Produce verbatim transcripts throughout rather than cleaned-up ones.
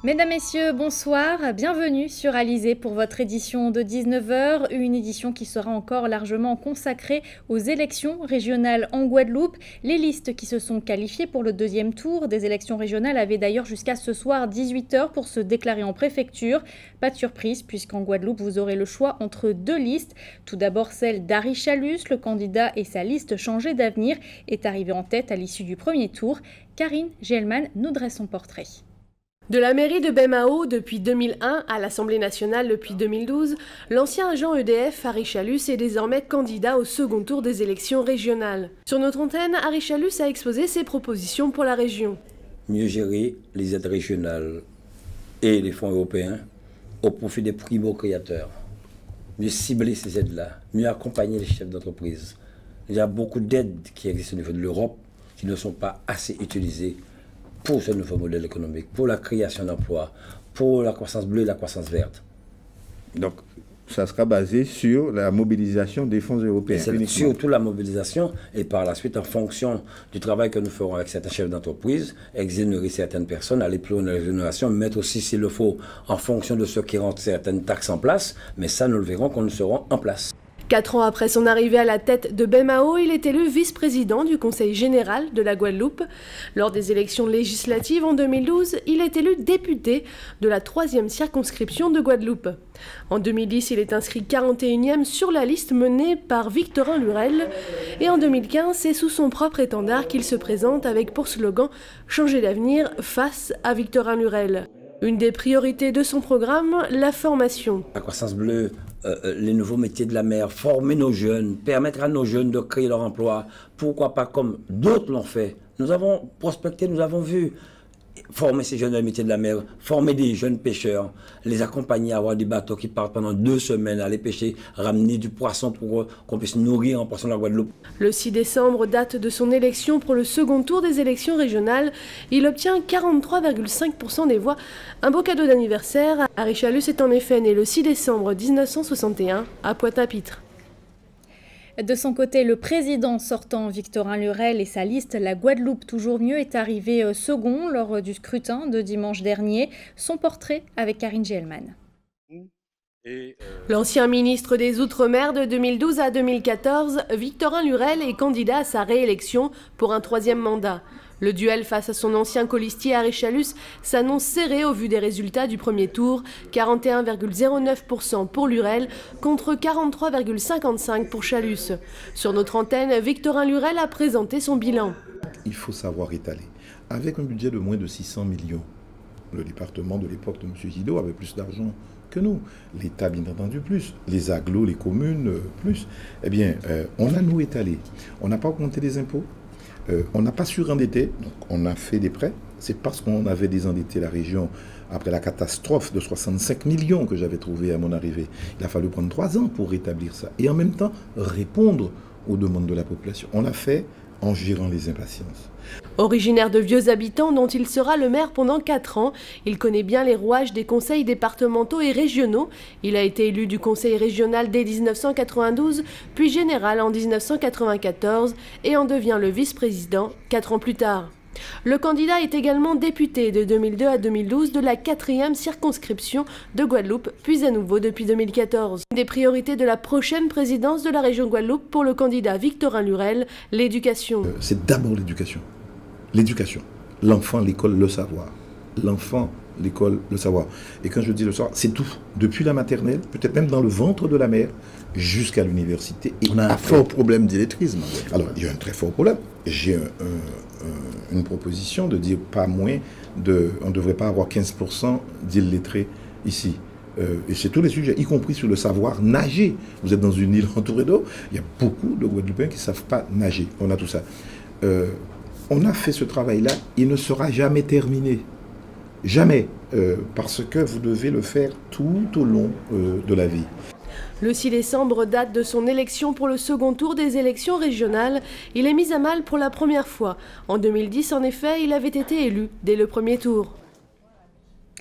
Mesdames, Messieurs, bonsoir, bienvenue sur Alizé pour votre édition de dix-neuf heures, une édition qui sera encore largement consacrée aux élections régionales en Guadeloupe. Les listes qui se sont qualifiées pour le deuxième tour des élections régionales avaient d'ailleurs jusqu'à ce soir dix-huit heures pour se déclarer en préfecture. Pas de surprise puisqu'en Guadeloupe, vous aurez le choix entre deux listes. Tout d'abord celle d'Harry Chalus, le candidat et sa liste Changer d'avenir est arrivé en tête à l'issue du premier tour. Karine Gelman nous dresse son portrait. De la mairie de Baie-Mahault depuis deux mille un à l'Assemblée nationale depuis deux mille douze, l'ancien agent E D F Harry Chalus est désormais candidat au second tour des élections régionales. Sur notre antenne, Harry Chalus a exposé ses propositions pour la région. Mieux gérer les aides régionales et les fonds européens au profit des primo-créateurs. Mieux cibler ces aides-là, mieux accompagner les chefs d'entreprise. Il y a beaucoup d'aides qui existent au niveau de l'Europe qui ne sont pas assez utilisées pour ce nouveau modèle économique, pour la création d'emplois, pour la croissance bleue et la croissance verte. Donc, ça sera basé sur la mobilisation des fonds européens. C'est surtout la mobilisation et par la suite, en fonction du travail que nous ferons avec certains chefs d'entreprise, exonérer certaines personnes, aller plus loin dans l'exonération, mettre aussi, s'il le faut, en fonction de ceux qui rentrent certaines taxes en place, mais ça, nous le verrons quand nous serons en place. Quatre ans après son arrivée à la tête de Baie-Mahault, il est élu vice-président du Conseil général de la Guadeloupe. Lors des élections législatives en deux mille douze, il est élu député de la troisième circonscription de Guadeloupe. En deux mille dix, il est inscrit quarante et unième sur la liste menée par Victorin Lurel. Et en deux mille quinze, c'est sous son propre étendard qu'il se présente avec pour slogan « Changer d'avenir face à Victorin Lurel ». Une des priorités de son programme, la formation. La croissance bleue, euh, les nouveaux métiers de la mer, former nos jeunes, permettre à nos jeunes de créer leur emploi. Pourquoi pas comme d'autres l'ont fait. Nous avons prospecté, nous avons vu former ces jeunes dans les métiers de la mer, former des jeunes pêcheurs, les accompagner à avoir des bateaux qui partent pendant deux semaines à aller pêcher, ramener du poisson pour qu'on puisse nourrir en poisson la Guadeloupe. Le six décembre, date de son élection pour le second tour des élections régionales, il obtient quarante-trois virgule cinq pour cent des voix. Un beau cadeau d'anniversaire. Harry Chalus est en effet né le six décembre mille neuf cent soixante et un à Pointe-à-Pitre. De son côté, le président sortant Victorin Lurel et sa liste La Guadeloupe toujours mieux est arrivé second lors du scrutin de dimanche dernier. Son portrait avec Karine Gelman. L'ancien ministre des Outre-mer de deux mille douze à deux mille quatorze, Victorin Lurel est candidat à sa réélection pour un troisième mandat. Le duel face à son ancien colistier Harry Chalus s'annonce serré au vu des résultats du premier tour, quarante et un virgule zéro neuf pour cent pour Lurel contre quarante-trois virgule cinquante-cinq pour cent pour Chalus. Sur notre antenne, Victorin Lurel a présenté son bilan. Il faut savoir étaler. Avec un budget de moins de six cents millions, le département de l'époque de M. Guido avait plus d'argent que nous. L'État, bien entendu, plus. Les agglos, les communes, plus. Eh bien, euh, on a nous étalé. On n'a pas augmenté les impôts. Euh, on n'a pas surendetté, donc on a fait des prêts. C'est parce qu'on avait désendetté la région après la catastrophe de soixante-cinq millions que j'avais trouvé à mon arrivée. Il a fallu prendre trois ans pour rétablir ça. Et en même temps, répondre aux demandes de la population. On l'a fait en gérant les impatiences. Originaire de vieux habitants dont il sera le maire pendant quatre ans, il connaît bien les rouages des conseils départementaux et régionaux. Il a été élu du conseil régional dès mille neuf cent quatre-vingt-douze, puis général en mille neuf cent quatre-vingt-quatorze et en devient le vice-président quatre ans plus tard. Le candidat est également député de deux mille deux à deux mille douze de la quatrième circonscription de Guadeloupe, puis à nouveau depuis deux mille quatorze. Une des priorités de la prochaine présidence de la région Guadeloupe pour le candidat Victorin Lurel, l'éducation. Euh, c'est d'abord l'éducation. L'éducation. L'enfant, l'école, le savoir. L'enfant, l'école, le savoir. Et quand je dis le savoir, c'est tout. Depuis la maternelle, peut-être même dans le ventre de la mère, jusqu'à l'université. On a un fort problème d'illettrisme. Alors, il y a un très fort problème. J'ai un, un, un, une proposition de dire pas moins de... On ne devrait pas avoir quinze pour cent d'illettrés ici. Euh, et c'est tous les sujets, y compris sur le savoir nager. Vous êtes dans une île entourée d'eau, il y a beaucoup de Guadeloupéens qui ne savent pas nager. On a tout ça. Euh, on a fait ce travail-là, il ne sera jamais terminé. Jamais. Euh, parce que vous devez le faire tout au long euh, de la vie. Le six décembre, date de son élection pour le second tour des élections régionales. Il est mis à mal pour la première fois. En deux mille dix, en effet, il avait été élu dès le premier tour.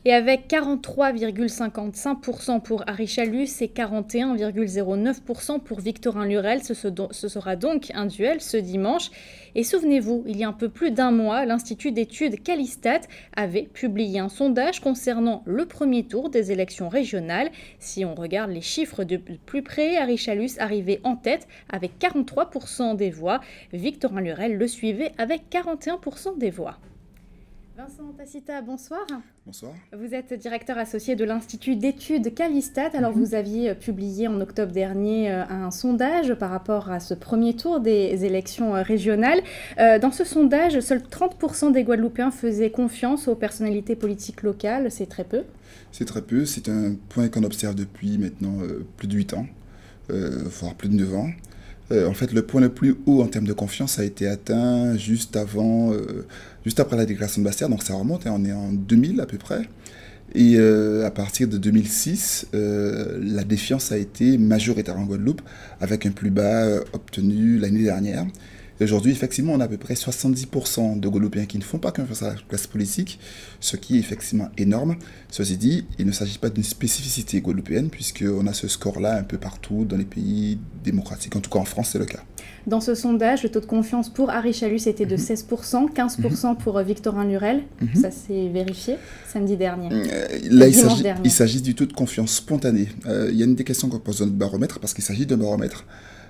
Et avec quarante-trois virgule cinquante-cinq pour cent pour Harry Chalus et quarante et un virgule zéro neuf pour cent pour Victorin Lurel, ce, ce sera donc un duel ce dimanche. Et souvenez-vous, il y a un peu plus d'un mois, l'Institut d'études Calistat avait publié un sondage concernant le premier tour des élections régionales. Si on regarde les chiffres de plus près, Harry Chalus arrivait en tête avec quarante-trois pour cent des voix. Victorin Lurel le suivait avec quarante et un pour cent des voix. Vincent Tacita, bonsoir. Bonsoir. Vous êtes directeur associé de l'Institut d'études Calistat. Alors, mm-hmm. vous aviez publié en octobre dernier un sondage par rapport à ce premier tour des élections régionales. Euh, dans ce sondage, seuls trente pour cent des Guadeloupéens faisaient confiance aux personnalités politiques locales. C'est très peu. C'est très peu. C'est un point qu'on observe depuis maintenant euh, plus de huit ans, euh, voire plus de neuf ans. Euh, en fait, le point le plus haut en termes de confiance a été atteint juste avant, euh, juste après la déclaration de Basse-Terre, donc ça remonte, hein, on est en deux mille à peu près. Et euh, à partir de deux mille six, euh, la défiance a été majoritaire en Guadeloupe, avec un plus bas euh, obtenu l'année dernière. Et aujourd'hui, effectivement, on a à peu près soixante-dix pour cent de Guadeloupéens qui ne font pas confiance à la classe politique, ce qui est effectivement énorme. Ceci dit, il ne s'agit pas d'une spécificité guadeloupéenne, puisqu'on a ce score-là un peu partout dans les pays démocratiques. En tout cas, en France, c'est le cas. Dans ce sondage, le taux de confiance pour Harry Chalus était de seize pour cent, quinze pour cent pour Victorin Lurel. Mm-hmm. Ça s'est vérifié samedi dernier. Euh, là, il s'agit, il s'agit du taux de confiance spontané. Euh, il y a une des questions qu'on pose dans notre baromètre, parce qu'il s'agit d'un baromètre.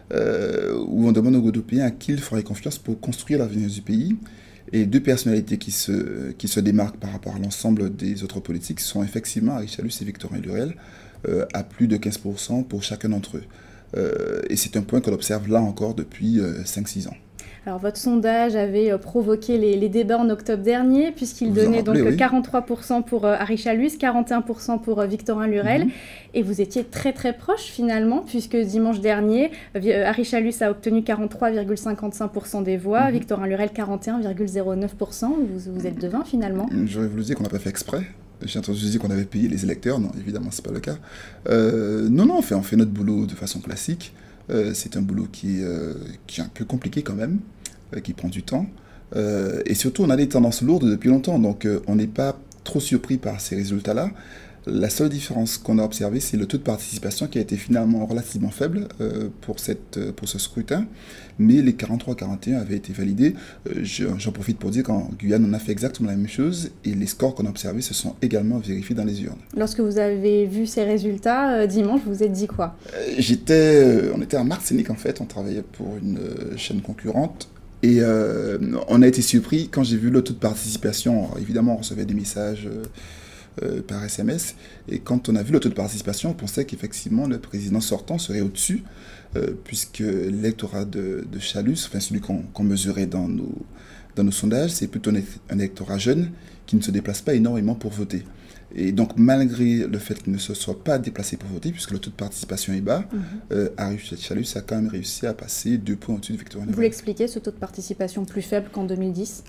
Euh, où on demande aux Guadeloupéens à qui ils feraient confiance pour construire l'avenir du pays. Et deux personnalités qui se, qui se démarquent par rapport à l'ensemble des autres politiques sont effectivement Harry Chalus et Victorin Lurel, euh, à plus de quinze pour cent pour chacun d'entre eux. Euh, et c'est un point qu'on observe là encore depuis euh, cinq six ans. Alors, votre sondage avait provoqué les, les débats en octobre dernier, puisqu'il vous donnait rappelez, donc oui. quarante-trois pour cent pour euh, Harry Chalus, quarante et un pour cent pour euh, Victorin Lurel. Mm-hmm. Et vous étiez très très proche finalement, puisque dimanche dernier, euh, Harry Chalus a obtenu quarante-trois virgule cinquante-cinq pour cent des voix, mm-hmm. Victorin Lurel quarante et un virgule zéro neuf pour cent. Vous, vous êtes devant finalement. J'aurais voulu dire qu'on n'a pas fait exprès. J'ai entendu dire qu'on avait payé les électeurs. Non, évidemment, ce n'est pas le cas. Euh, non, non, on fait, on fait notre boulot de façon classique. Euh, c'est un boulot qui, euh, qui est un peu compliqué quand même, euh, qui prend du temps. Euh, et surtout, on a des tendances lourdes depuis longtemps, donc euh, on n'est pas trop surpris par ces résultats-là. La seule différence qu'on a observée, c'est le taux de participation qui a été finalement relativement faible euh, pour, cette, pour ce scrutin, mais les quarante-trois quarante et un avaient été validés. Euh, J'en profite pour dire qu'en Guyane, on a fait exactement la même chose, et les scores qu'on a observés se sont également vérifiés dans les urnes. Lorsque vous avez vu ces résultats, euh, dimanche, vous vous êtes dit quoi? euh, J'étais, euh, On était à Martinique, en fait, on travaillait pour une euh, chaîne concurrente, et euh, on a été surpris quand j'ai vu le taux de participation. Alors, évidemment, on recevait des messages euh, Euh, par S M S, et quand on a vu le taux de participation, on pensait qu'effectivement le président sortant serait au-dessus, euh, puisque l'électorat de, de Chalus, enfin celui qu'on qu'on mesurait dans nos, dans nos sondages, c'est plutôt un, un électorat jeune qui ne se déplace pas énormément pour voter. Et donc malgré le fait qu'il ne se soit pas déplacé pour voter, puisque le taux de participation est bas, mm-hmm. euh, Harry Chalus a quand même réussi à passer deux points au-dessus de Victorin Lurel. Vous l'expliquez, ce taux de participation plus faible qu'en deux mille dix?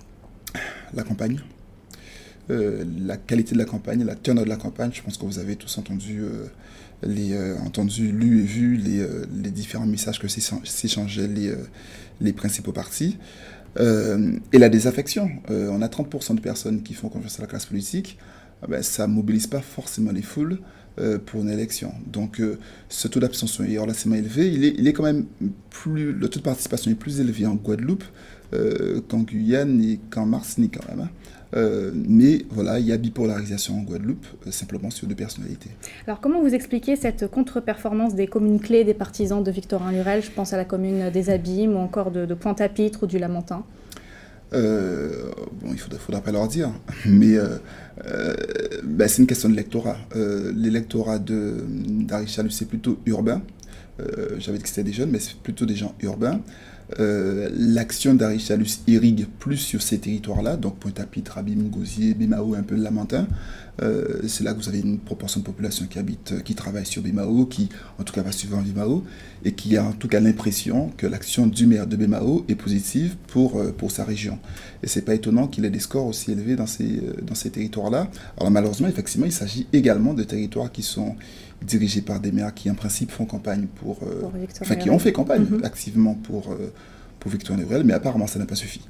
La campagne. Euh, la qualité de la campagne, la teneur de la campagne. Je pense que vous avez tous entendu, euh, les, euh, entendu lu et vu les, euh, les différents messages que s'échangeaient les, euh, les principaux partis. Euh, et la désaffection. Euh, on a trente pour cent de personnes qui font confiance à la classe politique. Ah ben, ça ne mobilise pas forcément les foules euh, pour une élection. Donc euh, ce taux d'abstention est relativement élevé. Il est, il est quand même plus, le taux de participation est plus élevé en Guadeloupe euh, qu'en Guyane et qu'en Martinique quand même. Hein. Euh, mais voilà, il y a bipolarisation en Guadeloupe, euh, simplement sur deux personnalités. Alors comment vous expliquez cette contre-performance des communes clés des partisans de Victorin Lurel? Je pense à la commune des Abîmes ou encore de, de Pointe-à-Pitre ou du Lamentin. Euh, bon, il ne faudra, faudra pas leur dire, mais euh, euh, ben, c'est une question de l'électorat. Euh, L'électorat d'Harry Chalus, c'est plutôt urbain. Euh, J'avais dit que c'était des jeunes, mais c'est plutôt des gens urbains. Euh, L'action d'Harry Chalus irrigue plus sur ces territoires-là, donc Pointe-à-Pitre, Abîmes, Gosier, Bémao, un peu le Lamentin. Euh, c'est là que vous avez une proportion de population qui habite, qui travaille sur Bémao, qui en tout cas va suivre en Bémao, et qui a en tout cas l'impression que l'action du maire de Bémao est positive pour, pour sa région. Et c'est pas étonnant qu'il ait des scores aussi élevés dans ces, dans ces territoires-là. Alors malheureusement, effectivement, il s'agit également de territoires qui sont dirigés par des maires qui en principe font campagne pour... Euh, pour enfin, qui ont fait campagne mm-hmm. activement pour, euh, pour Victorin Lurel, mais apparemment ça n'a pas suffi.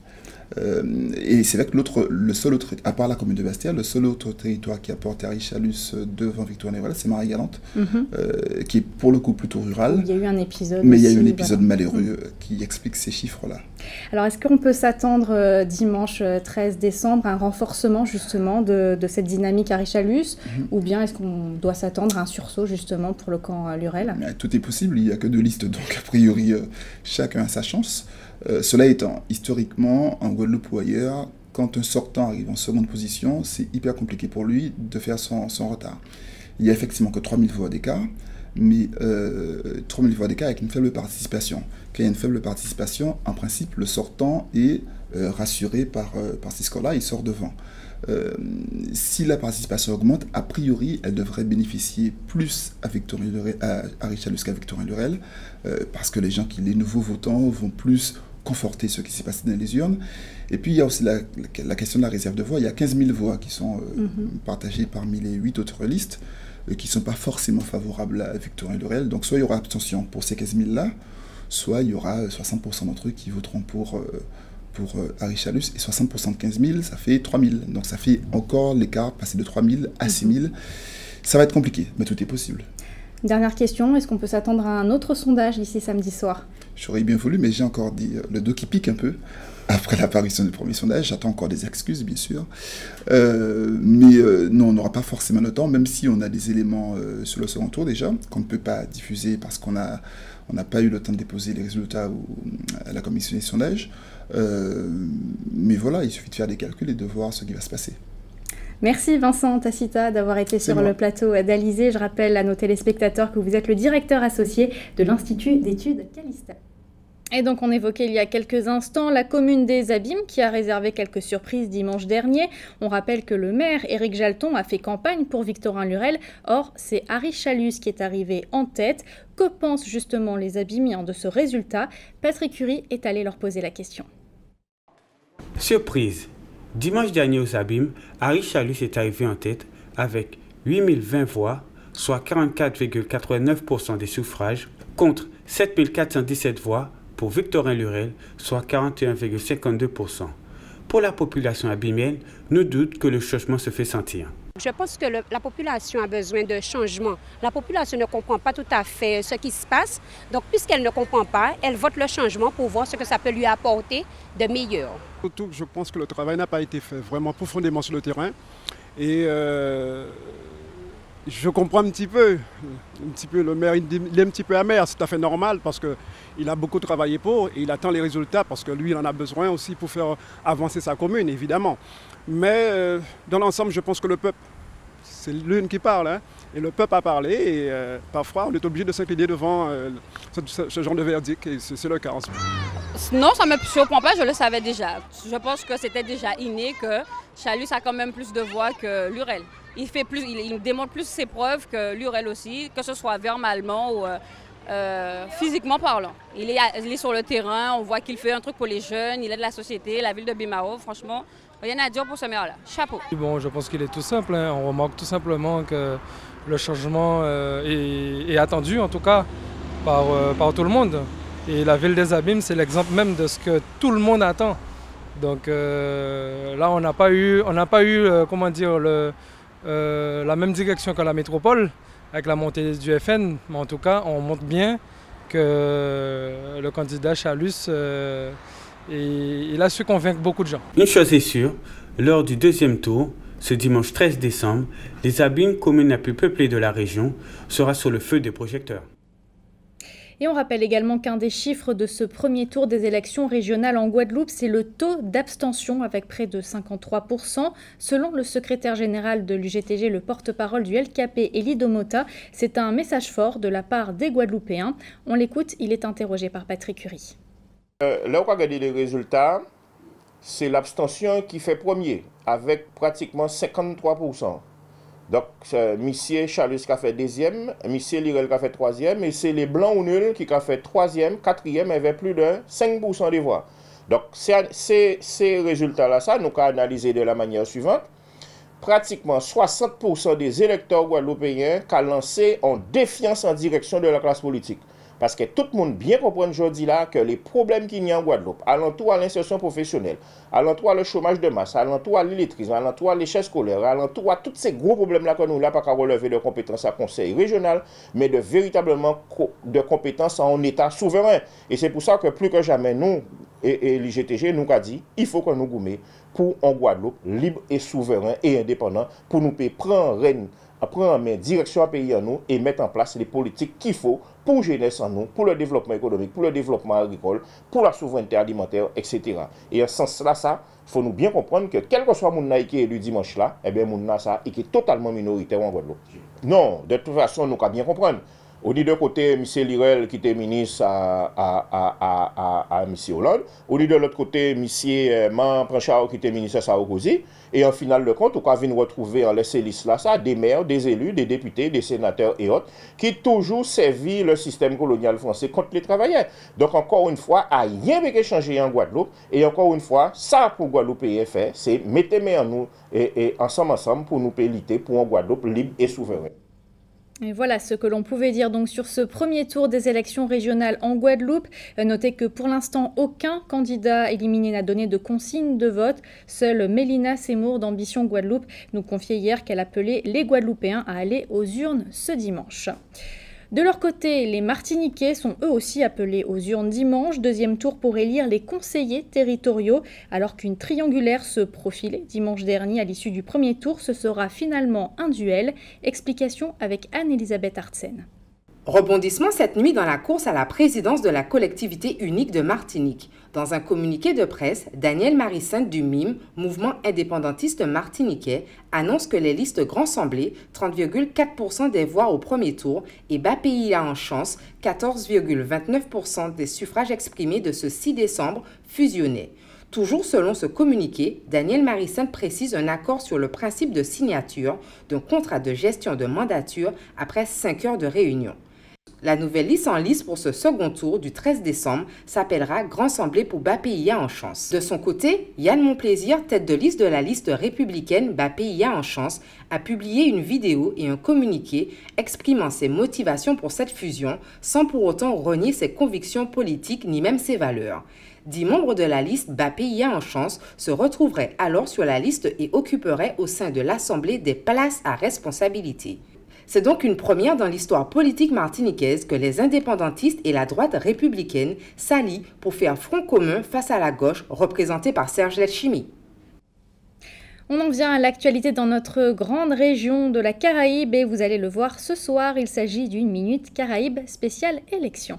Euh, et c'est vrai que l'autre, le seul autre, à part la commune de Bastia, le seul autre territoire qui a porté Harry-Chalus devant Victoire-Lurel, c'est Marie-Galante, mm-hmm. euh, qui est pour le coup plutôt rural. Il y a eu un épisode. Mais aussi, il y a eu un épisode voilà. malheureux mm-hmm. qui explique ces chiffres-là. Alors, est-ce qu'on peut s'attendre euh, dimanche treize décembre à un renforcement justement de, de cette dynamique Harry-Chalus, mm-hmm. ou bien est-ce qu'on doit s'attendre à un sursaut justement pour le camp euh, Lurel? Tout est possible, il n'y a que deux listes, donc a priori, euh, chacun a sa chance. Euh, cela étant, historiquement, en Guadeloupe ou ailleurs, quand un sortant arrive en seconde position, c'est hyper compliqué pour lui de faire son, son retard. Il n'y a effectivement que trois mille voix d'écart, mais euh, trois mille voix d'écart avec une faible participation. Quand il y a une faible participation, en principe, le sortant est euh, rassuré par, euh, par ces scores-là, il sort devant. Euh, si la participation augmente, a priori, elle devrait bénéficier plus à, à Harry-Chalus qu'à Victoire-Lurel, euh, parce que les gens, qui, les nouveaux votants, vont plus conforter ce qui s'est passé dans les urnes. Et puis, il y a aussi la, la question de la réserve de voix. Il y a quinze mille voix qui sont euh, mm-hmm. partagées parmi les huit autres listes, euh, qui ne sont pas forcément favorables à Victoire-Lurel. Donc, soit il y aura abstention pour ces quinze mille-là, soit il y aura soixante pour cent d'entre eux qui voteront pour... Euh, pour Harry-Chalus, et soixante pour cent de quinze mille, ça fait trois mille. Donc ça fait encore l'écart, passer de trois mille à six mille. Ça va être compliqué, mais tout est possible. Dernière question, est-ce qu'on peut s'attendre à un autre sondage ici samedi soir? J'aurais bien voulu, mais j'ai encore dit le dos qui pique un peu. Après l'apparition du premier sondage, j'attends encore des excuses, bien sûr. Euh, mais euh, non, on n'aura pas forcément le temps, même si on a des éléments euh, sur le second tour déjà, qu'on ne peut pas diffuser parce qu'on a, on n'a pas eu le temps de déposer les résultats au, à la commission des sondages. Euh, mais voilà, il suffit de faire des calculs et de voir ce qui va se passer. Merci Vincent Tacita d'avoir été sur le plateau d'Alizé. Je rappelle à nos téléspectateurs que vous êtes le directeur associé de l'Institut d'études Calista. Et donc on évoquait il y a quelques instants la commune des Abîmes qui a réservé quelques surprises dimanche dernier. On rappelle que le maire Éric Jalton a fait campagne pour Victorin-Lurel. Or, c'est Harry-Chalus qui est arrivé en tête. Que pensent justement les Abîmiens de ce résultat? Patrick Curie est allé leur poser la question. Surprise! Dimanche dernier aux Abîmes, Harry-Chalus est arrivé en tête avec huit mille vingt voix, soit quarante-quatre virgule quatre-vingt-neuf pour cent des suffrages, contre sept mille quatre cent dix-sept voix pour Victorin-Lurel, soit quarante et un virgule cinquante-deux pour cent. Pour la population abîmienne, nous doute que le changement se fait sentir. Je pense que le, la population a besoin de changement. La population ne comprend pas tout à fait ce qui se passe. Donc, puisqu'elle ne comprend pas, elle vote le changement pour voir ce que ça peut lui apporter de meilleur. Surtout, je pense que le travail n'a pas été fait vraiment profondément sur le terrain. Et euh, je comprends un petit peu, un petit peu le maire, il est un petit peu amer, c'est tout à fait normal parce qu'il a beaucoup travaillé pour et il attend les résultats parce que lui, il en a besoin aussi pour faire avancer sa commune, évidemment. Mais euh, dans l'ensemble, je pense que le peuple, c'est l'une qui parle, hein, et le peuple a parlé et euh, parfois on est obligé de s'incliner devant euh, ce, ce genre de verdict et c'est le cas en ce moment. Non, ça ne me surprend pas, je le savais déjà. Je pense que c'était déjà inné que Chalus a quand même plus de voix que Lurel. Il, fait plus, il, il démontre plus ses preuves que Lurel aussi, que ce soit verbalement ou euh, euh, physiquement parlant. Il est, il est sur le terrain, on voit qu'il fait un truc pour les jeunes, il est de la société, la ville de Bimao, franchement, rien à dire pour ce maire-là. Chapeau. Bon, je pense qu'il est tout simple, hein. On remarque tout simplement que le changement euh, est, est attendu, en tout cas, par, euh, par tout le monde. Et la ville des Abîmes, c'est l'exemple même de ce que tout le monde attend. Donc euh, là, on n'a pas eu, on n'a pas eu euh, comment dire, le... Euh, la même direction que la métropole avec la montée du F N, mais en tout cas on montre bien que le candidat Chalus euh, et, il a su convaincre beaucoup de gens. Une chose est sûre, lors du deuxième tour, ce dimanche treize décembre, les Abîmes, commune la plus peuplée de la région, sera sur le feu des projecteurs. Et on rappelle également qu'un des chiffres de ce premier tour des élections régionales en Guadeloupe, c'est le taux d'abstention avec près de cinquante-trois pour cent. Selon le secrétaire général de l'U G T G, le porte-parole du L K P, Elie Domota, c'est un message fort de la part des Guadeloupéens. On l'écoute, il est interrogé par Patrick Curie. Euh, là, on va regarder les résultats, c'est l'abstention qui fait premier, avec pratiquement cinquante-trois pour cent. Donc, euh, M. Chalus qui a fait deuxième, M. Lurel qui a fait troisième, et c'est les blancs ou nuls qui a fait troisième, quatrième, avec plus de cinq pour cent des voix. Donc, ces, ces résultats-là, ça, nous avons analysé de la manière suivante. Pratiquement soixante pour cent des électeurs guadeloupéens qui ont lancé en défiance en direction de la classe politique. Parce que tout le monde bien comprend aujourd'hui là que les problèmes qu'il y a en Guadeloupe, alentour à l'insertion professionnelle, alentour à le chômage de masse, alentour à l'illettrisme, alentour à l'échec scolaire, alentour à tous ces gros problèmes-là que nous n'avons pas qu'à relever de compétences à conseil régional, mais de véritablement de compétences en état souverain. Et c'est pour ça que plus que jamais, nous, et, et l'I G T G, nous a dit, il faut que nous goumions pour en Guadeloupe, libre et souverain et indépendant, pour nous prendre règne, prendre en main direction à pays en nous et mettre en place les politiques qu'il faut pour jeunesse en nous, pour le développement économique, pour le développement agricole, pour la souveraineté alimentaire, et cetera. Et en ce sens-là, ça, il faut nous bien comprendre que quel que soit mon naï qui est élu dimanche là, eh bien, mon ça, il est totalement minoritaire en Guadeloupe. Non, de toute façon, nous avons bien comprendre. On dit de côté, M. Lirel qui était ministre à, à, à, à, à, à M. Hollande. On dit de l'autre côté, M. Man Pranchard qui était ministre à Sarkozy. Et en final de compte, on vient retrouver en laissé liste là, ça, des maires, des élus, des députés, des sénateurs et autres, qui toujours servi le système colonial français contre les travailleurs. Donc encore une fois, rien n'est changé en Guadeloupe. Et encore une fois, ça pour Guadeloupe et fait, c'est mettez main en nous et, et ensemble, ensemble pour nous lutter pour un Guadeloupe libre et souverain. Et voilà ce que l'on pouvait dire donc sur ce premier tour des élections régionales en Guadeloupe. Notez que pour l'instant, aucun candidat éliminé n'a donné de consigne de vote. Seule Mélina Seymour d'Ambition Guadeloupe nous confiait hier qu'elle appelait les Guadeloupéens à aller aux urnes ce dimanche. De leur côté, les Martiniquais sont eux aussi appelés aux urnes dimanche, deuxième tour pour élire les conseillers territoriaux, alors qu'une triangulaire se profilait dimanche dernier à l'issue du premier tour. Ce sera finalement un duel. Explication avec Anne-Elisabeth Artsen. Rebondissement cette nuit dans la course à la présidence de la collectivité unique de Martinique. Dans un communiqué de presse, Daniel Marie-Sainte du M I M, mouvement indépendantiste martiniquais, annonce que les listes Grand Semblé, trente virgule quatre pour cent des voix au premier tour, et B A P I A en chance, quatorze virgule vingt-neuf pour cent des suffrages exprimés de ce six décembre, fusionnaient. Toujours selon ce communiqué, Daniel Marie-Sainte précise un accord sur le principe de signature d'un contrat de gestion de mandature après cinq heures de réunion. La nouvelle liste en lice pour ce second tour du treize décembre s'appellera Grand Semblé pour B A P I A en chance. De son côté, Yann Monplaisir, tête de liste de la liste républicaine B A P I A en chance, a publié une vidéo et un communiqué exprimant ses motivations pour cette fusion sans pour autant renier ses convictions politiques ni même ses valeurs. Dix membres de la liste B A P I A en chance se retrouveraient alors sur la liste et occuperaient au sein de l'Assemblée des places à responsabilité. C'est donc une première dans l'histoire politique martiniquaise que les indépendantistes et la droite républicaine s'allient pour faire front commun face à la gauche représentée par Serge Letchimy. On en vient à l'actualité dans notre grande région de la Caraïbe et vous allez le voir ce soir, il s'agit d'une Minute Caraïbe spéciale élection.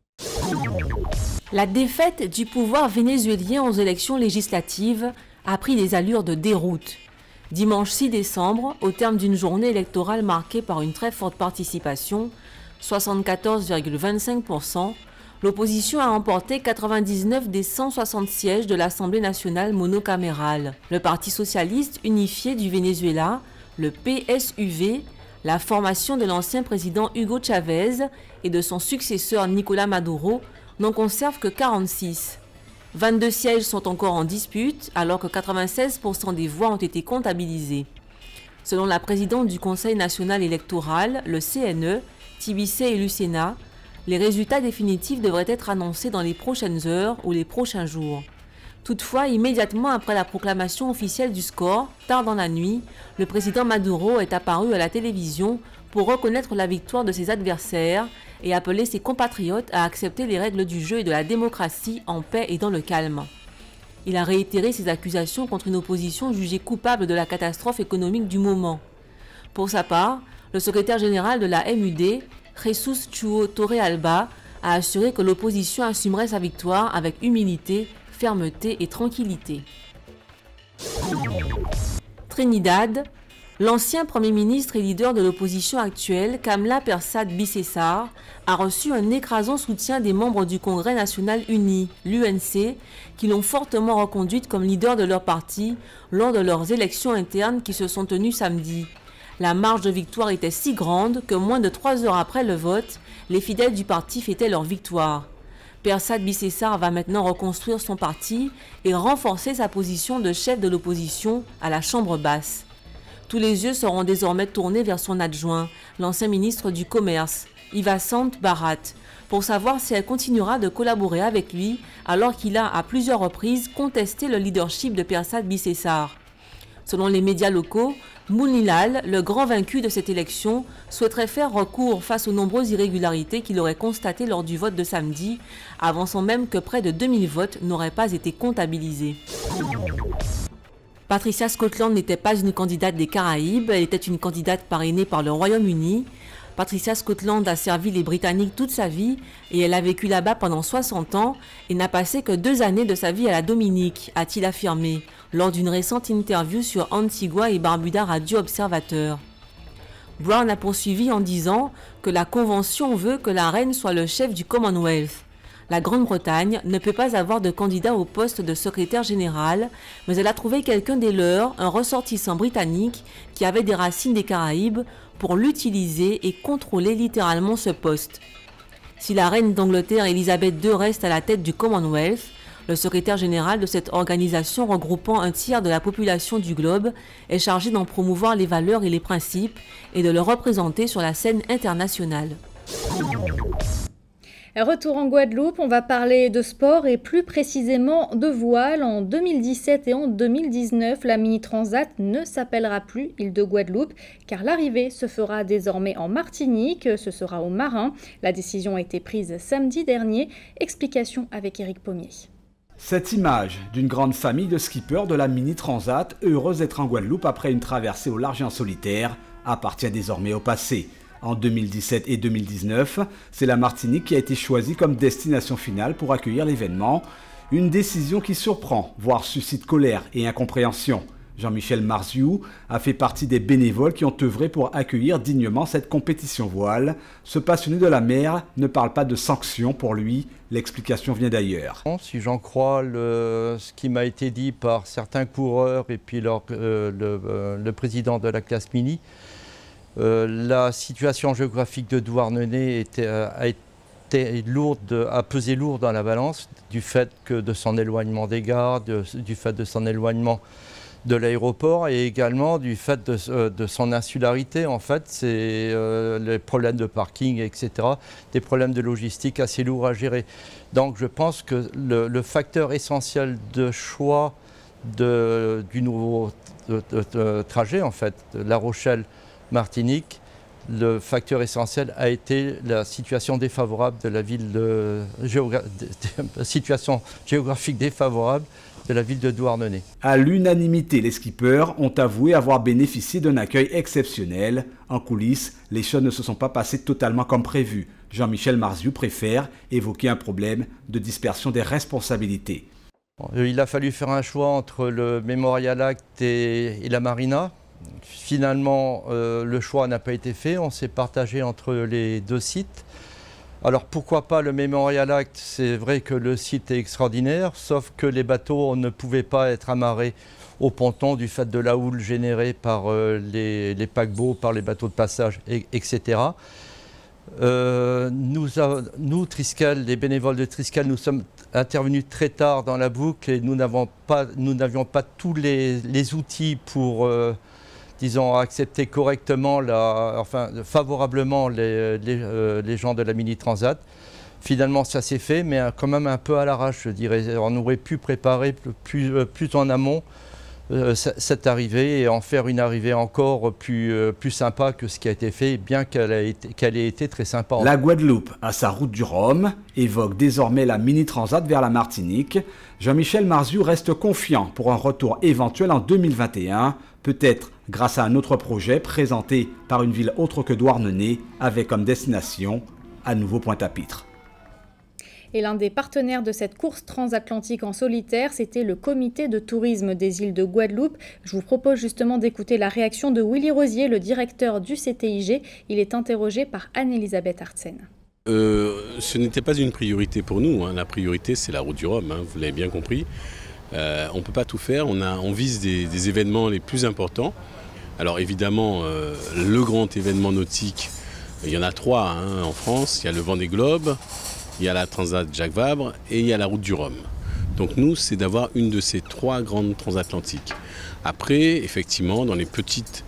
La défaite du pouvoir vénézuélien aux élections législatives a pris des allures de déroute. Dimanche six décembre, au terme d'une journée électorale marquée par une très forte participation, soixante-quatorze virgule vingt-cinq pour cent, l'opposition a remporté quatre-vingt-dix-neuf des cent soixante sièges de l'Assemblée nationale monocamérale. Le Parti socialiste unifié du Venezuela, le P S U V, la formation de l'ancien président Hugo Chavez et de son successeur Nicolás Maduro, n'en conserve que quarante-six. vingt-deux sièges sont encore en dispute, alors que quatre-vingt-seize pour cent des voix ont été comptabilisées. Selon la présidente du Conseil national électoral, le C N E, Tibissé et Lucena, les résultats définitifs devraient être annoncés dans les prochaines heures ou les prochains jours. Toutefois, immédiatement après la proclamation officielle du score, tard dans la nuit, le président Maduro est apparu à la télévision pour reconnaître la victoire de ses adversaires et appeler ses compatriotes à accepter les règles du jeu et de la démocratie en paix et dans le calme. Il a réitéré ses accusations contre une opposition jugée coupable de la catastrophe économique du moment. Pour sa part, le secrétaire général de la M U D, Jesus Chuo Torrealba, a assuré que l'opposition assumerait sa victoire avec humilité, fermeté et tranquillité. Trinidad, l'ancien Premier ministre et leader de l'opposition actuelle, Kamla Persad-Bissessar, a reçu un écrasant soutien des membres du Congrès national uni, l'U N C, qui l'ont fortement reconduite comme leader de leur parti lors de leurs élections internes qui se sont tenues samedi. La marge de victoire était si grande que moins de trois heures après le vote, les fidèles du parti fêtaient leur victoire. Persad-Bissessar va maintenant reconstruire son parti et renforcer sa position de chef de l'opposition à la Chambre basse. Tous les yeux seront désormais tournés vers son adjoint, l'ancien ministre du Commerce, Ivasant Bharat, pour savoir si elle continuera de collaborer avec lui alors qu'il a à plusieurs reprises contesté le leadership de Persad Bissessar. Selon les médias locaux, Mounilal, le grand vaincu de cette élection, souhaiterait faire recours face aux nombreuses irrégularités qu'il aurait constatées lors du vote de samedi, avançant même que près de deux mille votes n'auraient pas été comptabilisés. Patricia Scotland n'était pas une candidate des Caraïbes, elle était une candidate parrainée par le Royaume-Uni. Patricia Scotland a servi les Britanniques toute sa vie et elle a vécu là-bas pendant soixante ans et n'a passé que deux années de sa vie à la Dominique, a-t-il affirmé lors d'une récente interview sur Antigua et Barbuda Radio Observateur. Brown a poursuivi en disant que la Convention veut que la reine soit le chef du Commonwealth. La Grande-Bretagne ne peut pas avoir de candidat au poste de secrétaire général, mais elle a trouvé quelqu'un des leurs, un ressortissant britannique qui avait des racines des Caraïbes, pour l'utiliser et contrôler littéralement ce poste. Si la reine d'Angleterre Elisabeth deux reste à la tête du Commonwealth, le secrétaire général de cette organisation regroupant un tiers de la population du globe est chargé d'en promouvoir les valeurs et les principes et de le représenter sur la scène internationale. Retour en Guadeloupe, on va parler de sport et plus précisément de voile. En deux mille dix-sept et en deux mille dix-neuf, la Mini Transat ne s'appellera plus Île de Guadeloupe car l'arrivée se fera désormais en Martinique, ce sera au Marin. La décision a été prise samedi dernier. Explication avec Éric Pommier. Cette image d'une grande famille de skippers de la Mini Transat, heureuse d'être en Guadeloupe après une traversée au large et en solitaire, appartient désormais au passé. En deux mille dix-sept et deux mille dix-neuf, c'est la Martinique qui a été choisie comme destination finale pour accueillir l'événement. Une décision qui surprend, voire suscite colère et incompréhension. Jean-Michel Marziou a fait partie des bénévoles qui ont œuvré pour accueillir dignement cette compétition voile. Ce passionné de la mer ne parle pas de sanctions pour lui, l'explication vient d'ailleurs. Si j'en crois le, ce qui m'a été dit par certains coureurs et puis leur, euh, le, euh, le président de la classe mini, Euh, la situation géographique de Douarnenez était, euh, a été lourde, a pesé lourd dans la balance du fait que de son éloignement des gares, de, du fait de son éloignement de l'aéroport et également du fait de, euh, de son insularité. En fait, c'est euh, les problèmes de parking, et cetera, des problèmes de logistique assez lourds à gérer. Donc je pense que le, le facteur essentiel de choix de, du nouveau de, de, de trajet, en fait, de La Rochelle Martinique, le facteur essentiel a été la situation défavorable de la ville de, géogra de, situation géographique défavorable de la ville de Douarnenez. À l'unanimité, les skippers ont avoué avoir bénéficié d'un accueil exceptionnel. En coulisses, les choses ne se sont pas passées totalement comme prévu. Jean-Michel Marziou préfère évoquer un problème de dispersion des responsabilités. Il a fallu faire un choix entre le Memorial Act et, et la Marina. Finalement, euh, le choix n'a pas été fait, on s'est partagé entre les deux sites. Alors pourquoi pas le Memorial Act? C'est vrai que le site est extraordinaire, sauf que les bateaux ne pouvaient pas être amarrés au ponton du fait de la houle générée par euh, les, les paquebots, par les bateaux de passage, et, etc. Euh, nous, a, nous, Triskel, les bénévoles de Triskel, nous sommes intervenus très tard dans la boucle et nous n'avions pas, nous n'avions pas tous les, les outils pour... Euh, disons, accepter correctement, la, enfin, favorablement les, les, euh, les gens de la Mini Transat. Finalement, ça s'est fait, mais quand même un peu à l'arrache, je dirais. On aurait pu préparer plus, plus en amont euh, cette arrivée et en faire une arrivée encore plus, euh, plus sympa que ce qui a été fait, bien qu'elle ait été, qu'elle ait été très sympa. La Guadeloupe, à sa route du Rhum, évoque désormais la Mini Transat vers la Martinique. Jean-Michel Marziou reste confiant pour un retour éventuel en deux mille vingt et un, peut-être grâce à un autre projet présenté par une ville autre que Douarnenez, avec comme destination à nouveau Pointe-à-Pitre. Et l'un des partenaires de cette course transatlantique en solitaire, c'était le comité de tourisme des îles de Guadeloupe. Je vous propose justement d'écouter la réaction de Willy Rosier, le directeur du C T I G. Il est interrogé par Anne-Elisabeth Artsen. Euh, ce n'était pas une priorité pour nous, hein. La priorité c'est la route du Rhum, hein, vous l'avez bien compris. Euh, on ne peut pas tout faire, on, a, on vise des, des événements les plus importants. Alors évidemment, euh, le grand événement nautique, il y en a trois hein, en France. Il y a le Vendée Globe, il y a la Transat Jacques Vabre et il y a la route du Rhum. Donc nous, c'est d'avoir une de ces trois grandes transatlantiques. Après, effectivement, dans les petites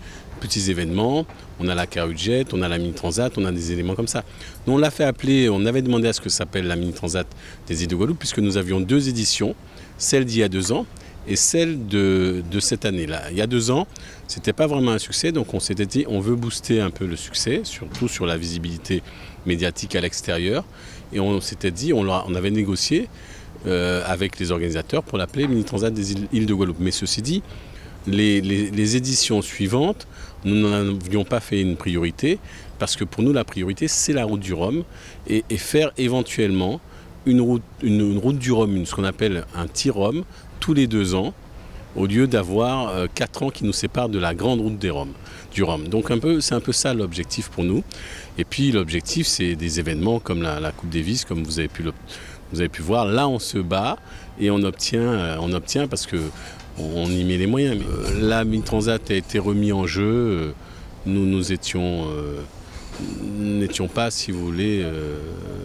petits événements, on a la Carujet, on a la Mini Transat, on a des éléments comme ça. Nous, on l'a fait appeler, on avait demandé à ce que ça s'appelle la Mini Transat des îles de Guadeloupe, puisque nous avions deux éditions, celle d'il y a deux ans et celle de, de cette année-là. Il y a deux ans, c'était pas vraiment un succès, donc on s'était dit on veut booster un peu le succès, surtout sur la visibilité médiatique à l'extérieur. Et on s'était dit, on, on avait négocié euh, avec les organisateurs pour l'appeler Mini Transat des îles, îles de Guadeloupe. Mais ceci dit, les, les, les éditions suivantes, nous n'en avions pas fait une priorité, parce que pour nous, la priorité, c'est la route du Rhum, et, et faire éventuellement une route, une, une route du Rhum, une, ce qu'on appelle un T-Rhum, tous les deux ans, au lieu d'avoir euh, quatre ans qui nous séparent de la grande route des Rhum, du Rhum. Donc un peu, c'est un peu ça l'objectif pour nous. Et puis l'objectif, c'est des événements comme la, la Coupe Davis, comme vous avez pu, le, vous avez pu voir. Là, on se bat et on obtient, euh, on obtient parce que on y met les moyens. Mais, euh, la Mini Transat a été remis en jeu. Euh, nous, nous étions, euh, n'étions pas, si vous voulez, euh,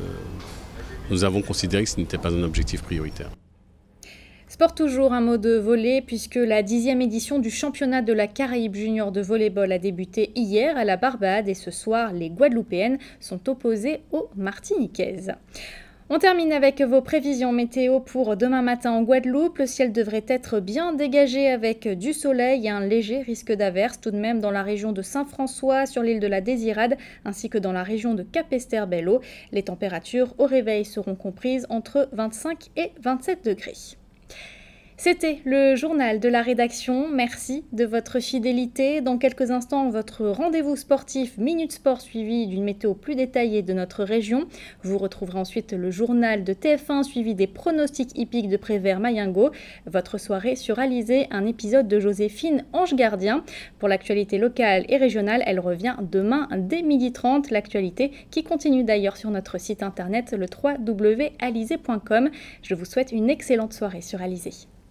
nous avons considéré que ce n'était pas un objectif prioritaire. Sport toujours, un mot de volley, puisque la dixième édition du championnat de la Caraïbe junior de volleyball a débuté hier à la Barbade et ce soir, les Guadeloupéennes sont opposées aux Martiniquaises. On termine avec vos prévisions météo pour demain matin en Guadeloupe. Le ciel devrait être bien dégagé avec du soleil et un léger risque d'averse tout de même dans la région de Saint-François, sur l'île de la Désirade, ainsi que dans la région de Capesterre-Belle-Eau. Les températures au réveil seront comprises entre vingt-cinq et vingt-sept degrés. C'était le journal de la rédaction. Merci de votre fidélité. Dans quelques instants, votre rendez-vous sportif Minute Sport suivi d'une météo plus détaillée de notre région. Vous retrouverez ensuite le journal de T F un suivi des pronostics hippiques de Prévert-Mayengo. Votre soirée sur Alizé, un épisode de Joséphine Ange Gardien. Pour l'actualité locale et régionale, elle revient demain dès midi trente. L'actualité qui continue d'ailleurs sur notre site internet le w w w point alizé point com. Je vous souhaite une excellente soirée sur Alizé.